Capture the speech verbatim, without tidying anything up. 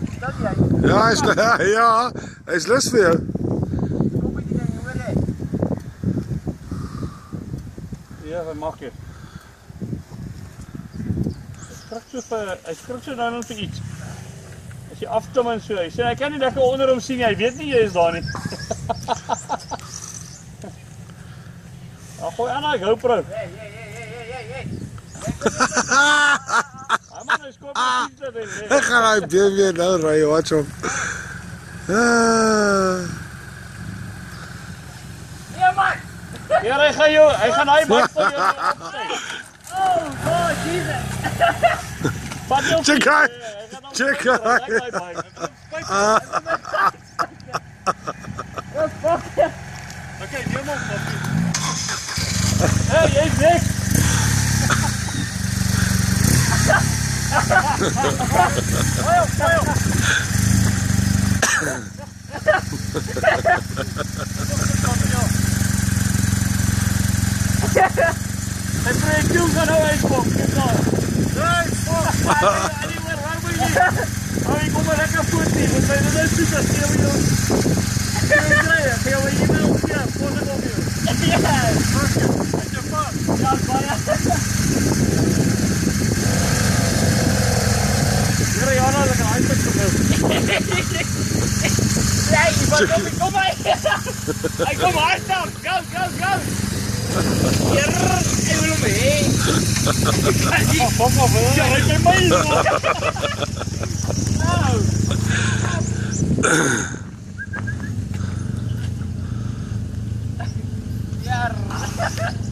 Ja, hij is, ja, hij is lust voor jou. Ja, wat mag je? Hij schrikt zo nou nog vir iets. As jy afkom en so, hy sê hy kan nie lekker onder hom sien, hy weet nie jy is daar nie. Nou gooi aan hy GoPro. Hey, hey, hey, hey, hey, hey. Hy man, hy skoop my fiets dat hy. Ek gaan hy been weer nou ry, watch hom. Ja man! Ja, hy gaan jou, hy gaan hy maak vir jou opsy. Oh, God, Jesus! Vat jou Check fiets, hy, hy gaan nou check kyk, hy. kyk my bike. Oh, fuck! Okay, neem hom op. Hey, jy's weg. Oil, oil! Hy breek jou gaan nou uitkom, kyk daar. Nee, fuck! Anywhere, waar moet jy? Oh, ek kom maar lekker voet nie, want hy is nou soos as jy jou. Jy kry, ek jou hier nou op hier, voor dit op jou. Ja! Fuck you, at your fuck. Ja, baie! Here, ja, nou, ek kan hy pik vir Nee, iemand kom, kom hy! Hy kom hard af! Go, go, go! Jerrrr, ek wil hom heen! Oh, fuck off, ja, hy kan my. Nou!